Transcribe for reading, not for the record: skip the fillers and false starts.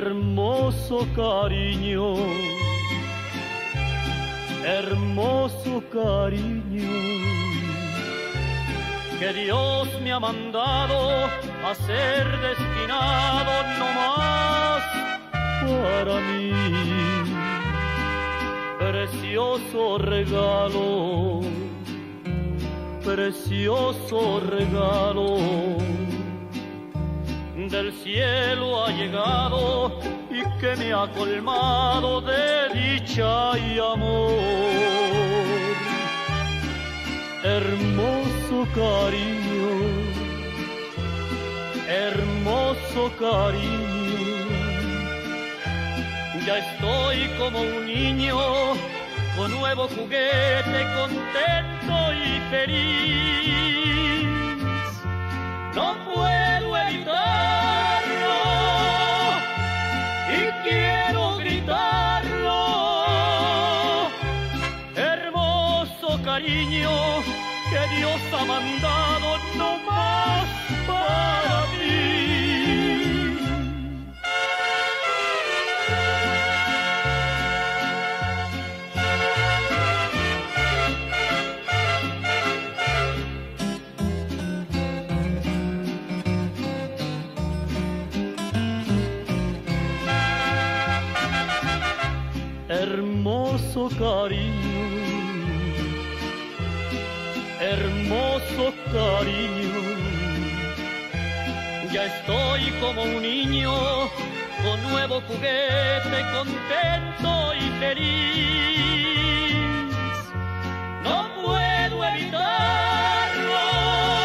hermoso cariño, hermoso cariño, que Dios me ha mandado a ser destinado no más para mí. Precioso regalo, precioso regalo, del cielo ha llegado y que me ha colmado de dicha y amor. Hermoso cariño, hermoso cariño, ya estoy como un niño con nuevo juguete, contento y feliz. No puedo evitarlo y quiero gritarlo. Hermoso cariño que Dios ha mandado no más para ti. Hermoso cariño, hermoso cariño, ya estoy como un niño con nuevo juguete, contento